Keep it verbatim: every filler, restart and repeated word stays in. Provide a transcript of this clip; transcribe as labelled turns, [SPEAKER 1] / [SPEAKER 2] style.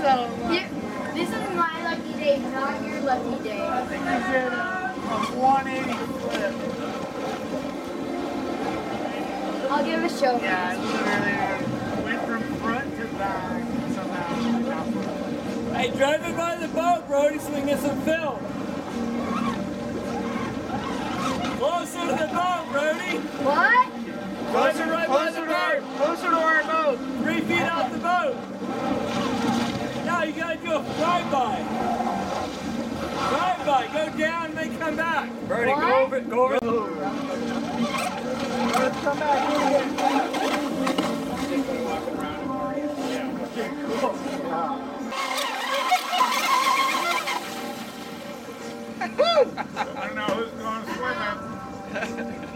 [SPEAKER 1] You, this is my lucky day, not your lucky day.
[SPEAKER 2] I think he's in a one eighty flip.
[SPEAKER 1] I'll give it a show.
[SPEAKER 2] Yeah, I literally went from front to back somehow.
[SPEAKER 3] Hey, driving by the boat, Brody, so we can get some film. Closer to the boat, Brody.
[SPEAKER 1] What?
[SPEAKER 3] Closer right by the
[SPEAKER 2] Closer to
[SPEAKER 3] boat.
[SPEAKER 2] our, closer to our boat.
[SPEAKER 3] Three feet off the boat. Now you gotta do a flyby. Flyby, go down and then come back. Brody,
[SPEAKER 1] What?
[SPEAKER 3] go over, go over.
[SPEAKER 2] Let's come back here. I don't know who's going swimming.